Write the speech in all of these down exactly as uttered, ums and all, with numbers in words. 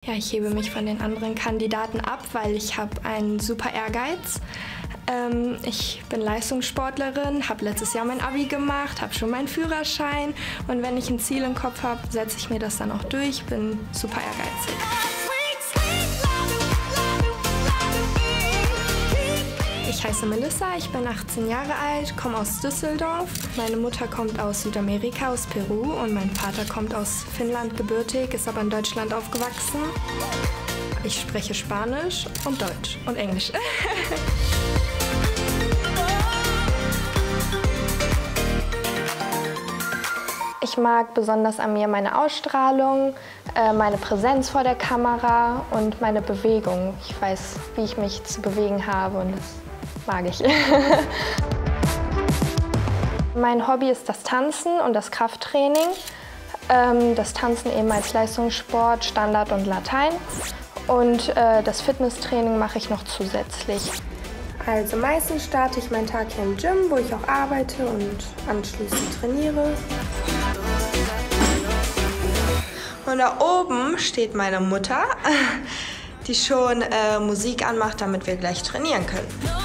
Ja, ich hebe mich von den anderen Kandidaten ab, weil ich habe einen super Ehrgeiz. Ähm, ich bin Leistungssportlerin, habe letztes Jahr mein Abi gemacht, habe schon meinen Führerschein und wenn ich ein Ziel im Kopf habe, setze ich mir das dann auch durch, bin super ehrgeizig. Ich heiße Melissa, ich bin achtzehn Jahre alt, komme aus Düsseldorf. Meine Mutter kommt aus Südamerika, aus Peru und mein Vater kommt aus Finnland gebürtig, ist aber in Deutschland aufgewachsen. Ich spreche Spanisch und Deutsch und Englisch. Ich mag besonders an mir meine Ausstrahlung, meine Präsenz vor der Kamera und meine Bewegung. Ich weiß, wie ich mich zu bewegen habe und das mag ich. Mein Hobby ist das Tanzen und das Krafttraining. Das Tanzen eben als Leistungssport, Standard und Latein. Und das Fitnesstraining mache ich noch zusätzlich. Also meistens starte ich meinen Tag hier im Gym, wo ich auch arbeite und anschließend trainiere. Und da oben steht meine Mutter, die schon äh, Musik anmacht, damit wir gleich trainieren können.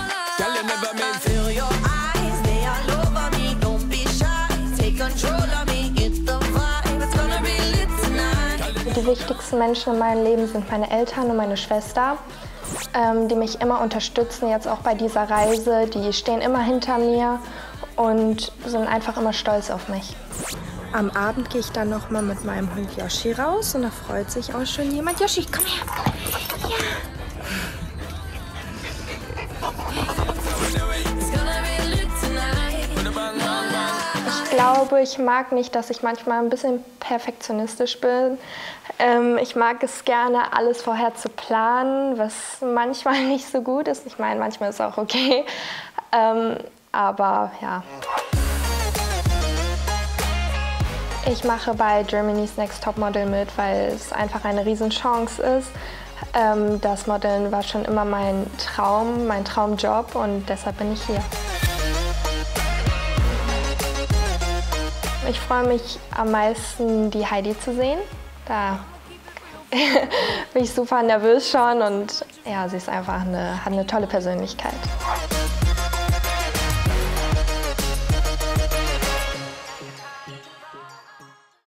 Die wichtigsten Menschen in meinem Leben sind meine Eltern und meine Schwester, ähm, die mich immer unterstützen, jetzt auch bei dieser Reise. Die stehen immer hinter mir und sind einfach immer stolz auf mich. Am Abend gehe ich dann noch mal mit meinem Hund Yoshi raus und da freut sich auch schon jemand. Yoshi, komm her! Ja. Ich glaube, ich mag nicht, dass ich manchmal ein bisschen perfektionistisch bin. Ähm, ich mag es gerne, alles vorher zu planen, was manchmal nicht so gut ist. Ich meine, manchmal ist es auch okay. Ähm, aber ja. Ich mache bei Germany's Next Topmodel mit, weil es einfach eine Riesenchance ist. Ähm, das Modeln war schon immer mein Traum, mein Traumjob und deshalb bin ich hier. Ich freue mich am meisten, die Heidi zu sehen. Da bin ich super nervös schon und ja, sie ist einfach eine, hat eine tolle Persönlichkeit.